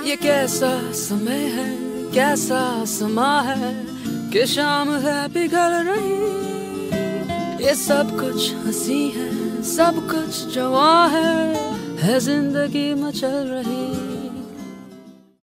ये कैसा समय है, कैसा समा है कि शाम है पिघल रही। ये सब कुछ हंसी है, सब कुछ जवां है जिंदगी मचल रही।